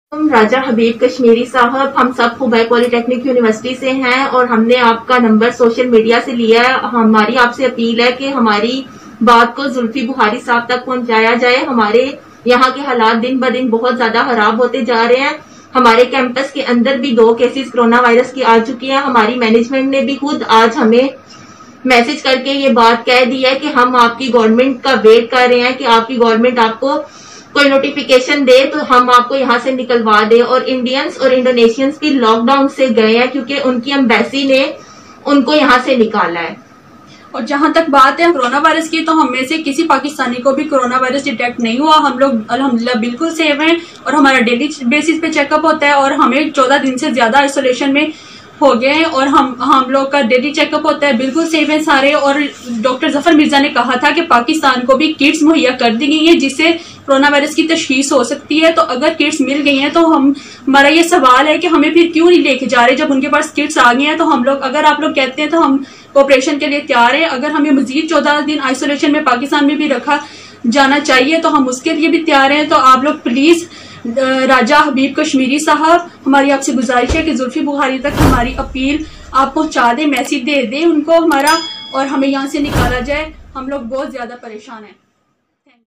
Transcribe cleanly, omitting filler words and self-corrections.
हम राजा हबीब कश्मीरी साहब, हम सब हुबैब पॉलिटेक्निक यूनिवर्सिटी से हैं और हमने आपका नंबर सोशल मीडिया से लिया है। हमारी आपसे अपील है कि हमारी बात को जुल्फी बुखारी साहब तक पहुंचाया जाए। हमारे यहाँ के हालात दिन ब दिन बहुत ज्यादा खराब होते जा रहे हैं। हमारे कैंपस के अंदर भी 2 केसेस कोरोना वायरस की आ चुकी हैं। हमारी मैनेजमेंट ने भी खुद आज हमें मैसेज करके ये बात कह दी है कि हम आपकी गवर्नमेंट का वेट कर रहे हैं कि आपकी गवर्नमेंट आपको कोई नोटिफिकेशन दे तो हम आपको यहाँ से निकलवा दे। और इंडियंस और इंडोनेशियंस भी लॉकडाउन से गए हैं क्योंकि उनकी एम्बेसी ने उनको यहाँ से निकाला है। और जहां तक बात है कोरोना वायरस की, तो हम में से किसी पाकिस्तानी को भी कोरोना वायरस डिटेक्ट नहीं हुआ। हम लोग अल्हम्दुलिल्लाह बिल्कुल सेफ हैं और हमारा डेली बेसिस पे चेकअप होता है और हमें 14 दिन से ज्यादा आइसोलेशन में हो गए हैं और हम लोग का डेली चेकअप होता है, बिल्कुल सेफ है सारे। और डॉक्टर जफर मिर्जा ने कहा था कि पाकिस्तान को भी किट्स मुहैया कर दी गई है जिससे कोरोना वायरस की तशखीस हो सकती है। तो अगर किट्स मिल गई हैं तो हमारा ये सवाल है कि हमें फिर क्यों नहीं लेके जा रहे जब उनके पास किट्स आ गई हैं। तो हम लोग, अगर आप लोग कहते हैं तो हम ऑपरेशन के लिए तैयार है। अगर हमें मजीद 14 दिन आइसोलेशन में पाकिस्तान में भी रखा जाना चाहिए तो हम उसके लिए भी तैयार हैं। तो आप लोग प्लीज राजा हबीब कश्मीरी साहब, हमारी आपसे गुजारिश है कि जुल्फी बुखारी तक हमारी अपील आप पहुंचा दें, मैसेज दे दें उनको हमारा, और हमें यहाँ से निकाला जाए। हम लोग बहुत ज्यादा परेशान हैं।